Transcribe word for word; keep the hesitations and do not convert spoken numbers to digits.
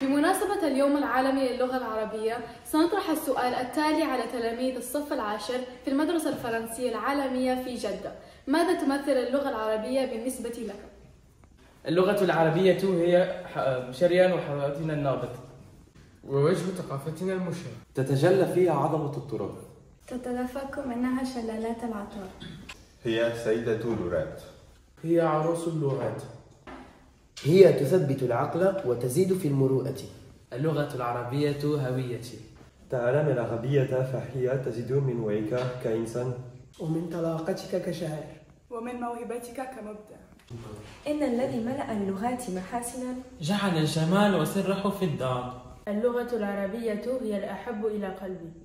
بمناسبة اليوم العالمي للغة العربية، سنطرح السؤال التالي على تلاميذ الصف العاشر في المدرسة الفرنسية العالمية في جدة: ماذا تمثل اللغة العربية بالنسبة لك؟ اللغة العربية هي شريان وحضارتنا النابض ووجه ثقافتنا المشرق. تتجلى فيها عظمة التراث، تتدفق منها شلالات العطار. هي سيدة اللغات، هي عروس اللغات، هي تثبت العقل وتزيد في المروءة. اللغة العربية هويتي. تعلم العربية فهي تزيد من وعيك كإنسان، ومن طلاقتك كشاعر، ومن موهبتك كمبدع. إن الذي ملأ اللغات محاسنا جعل الجمال وسره في الدار. اللغة العربية هي الأحب إلى قلبي.